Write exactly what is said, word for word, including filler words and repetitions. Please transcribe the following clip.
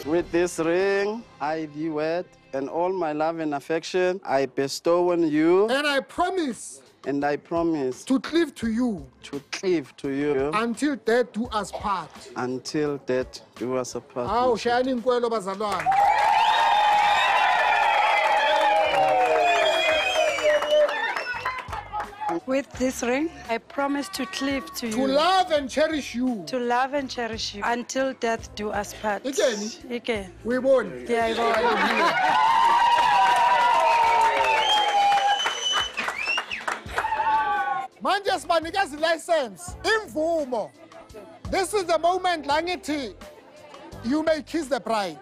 With this ring, I thee wed, and all my love and affection I bestow on you. And I promise. And I promise to cleave to you. To cleave to you. Until death do us part. Until death do us apart. Aw, shayani inkwelo bazalwane. With this ring, I promise to cleave to you. To love and cherish you. To love and cherish you. Until death do us part. Again? Again. We won. Yeah, I won. Manje sibanikazi license. Imvumo. This is the moment, Langiti. You may kiss the bride.